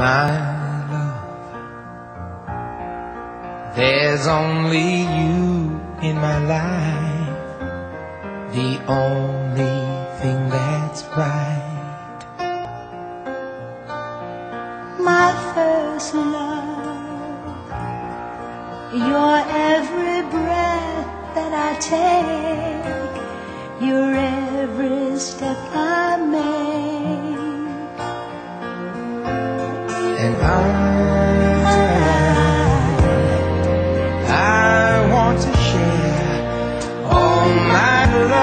my love. There's only you in my life, the only thing that's right. My first love, your every breath that I take, your every step I make. And I want to share all my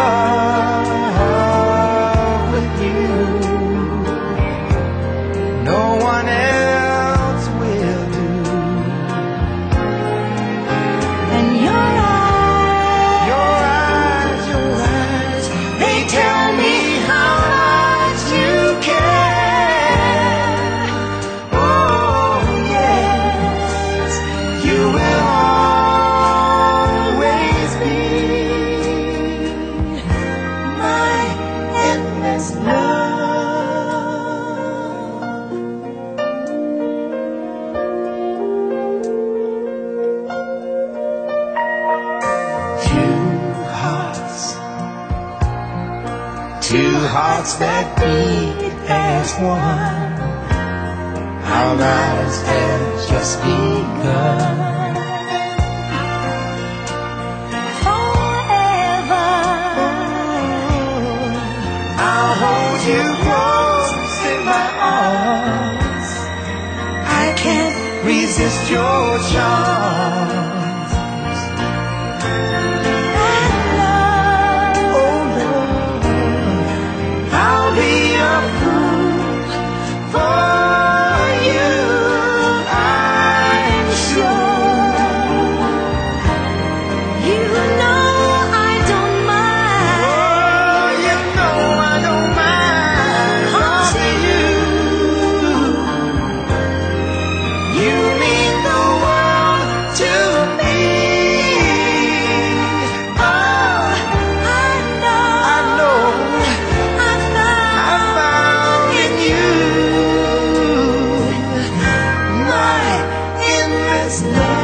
love with you. No one else will do. And your eyes, they tell me how much you care. Oh yes, you will always be my endless love. Two hearts that beat as one. Our lives have just begun. Forever, I'll hold you close in my arms. I can't resist your charms. I'll be a fool for you, I'm sure. you know I don't mind. Oh, you know I don't mind. 'Cause you mean the world to me. Oh, I know I found in you my endless love.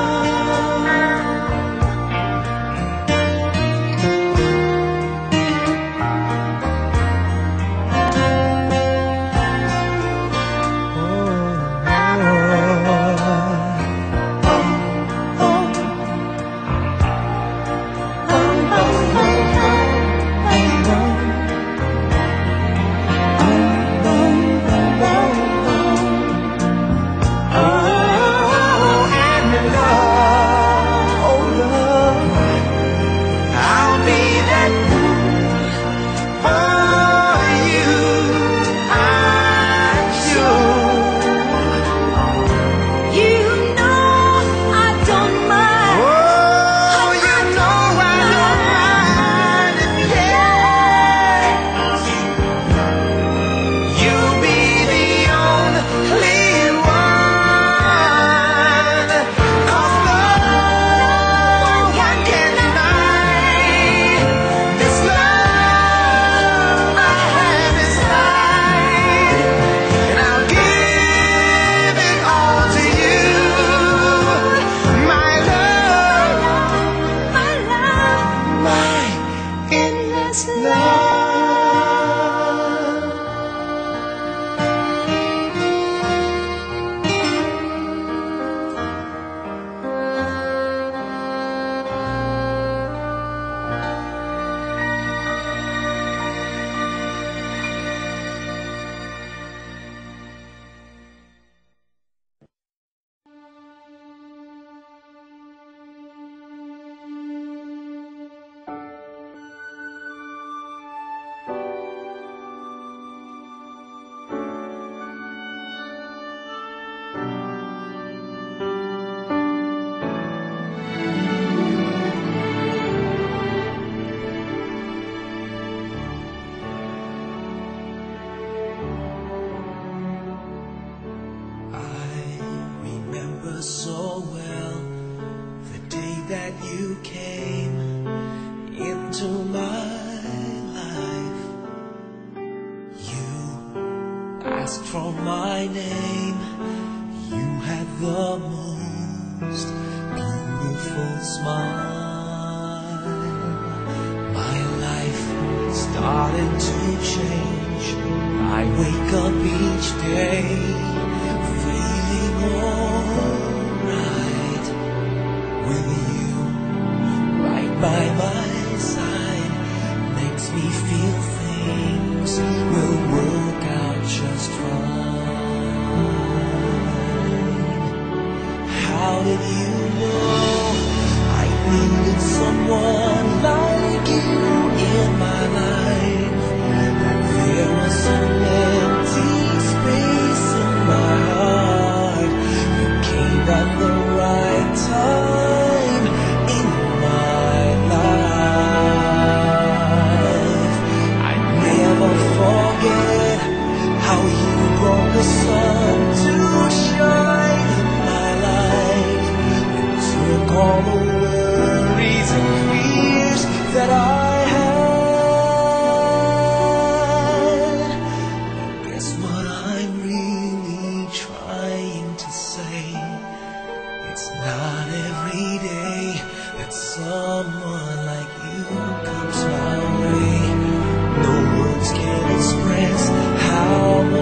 I'll be that fool for you, I'm sure. you know I don't mind. Oh, you know I don't mind if yes, you'll be the only one. 'Cause no one can deny this love I have inside, and I'll give it all to you, my love, My love, my endless love. So well the day that you came into my life. You, I asked for my name, you had the most beautiful smile. My life started to change. I wake up each day feeling alright, with you right by my side. Makes me feel things will work out just fine. How did you know I needed someone like you in my life? That there was some empty space in my heart. You came at the right time in my life. I never forget how you brought the sun to shine in my life. You took all the worries and fears that I had. I guess what I'm really trying to say, it's not every day that someone like you comes my way. No words can express how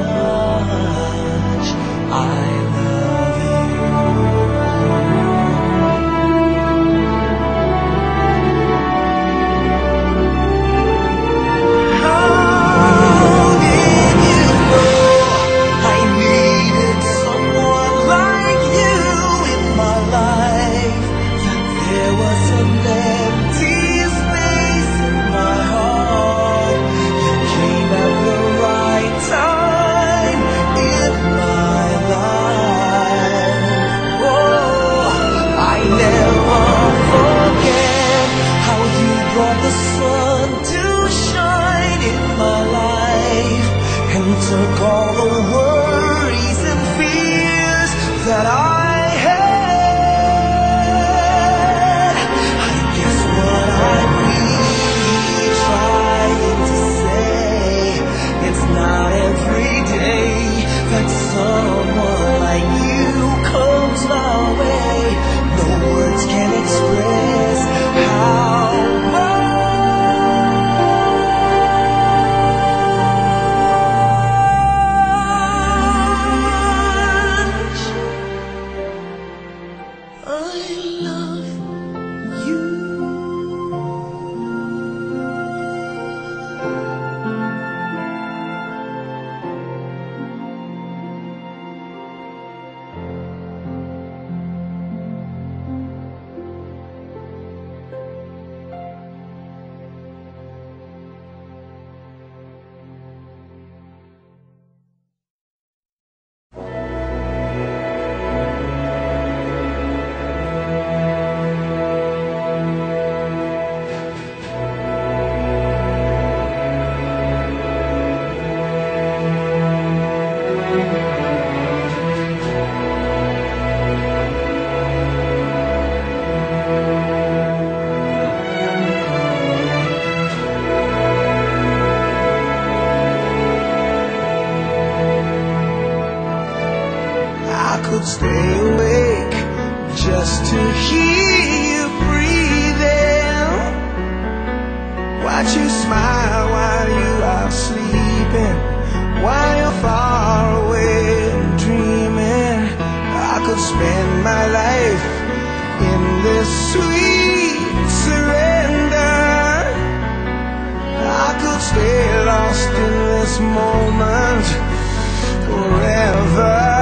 much I love you. How did you know I needed someone like you in my life? That there was an empty space in my heart. You came at the right time in my life. Oh, I never forget how you brought the sun to shine in my life, and took all the worries and fears that I had. I guess what I'm really trying to say, it's not every day that someone like you comes my way. No words can express how much I love you. I could stay awake just to hear you breathing, watch you smile while you are sleeping, while you're far away dreaming. I could spend my life in this sweet surrender. I could stay lost in this moment forever.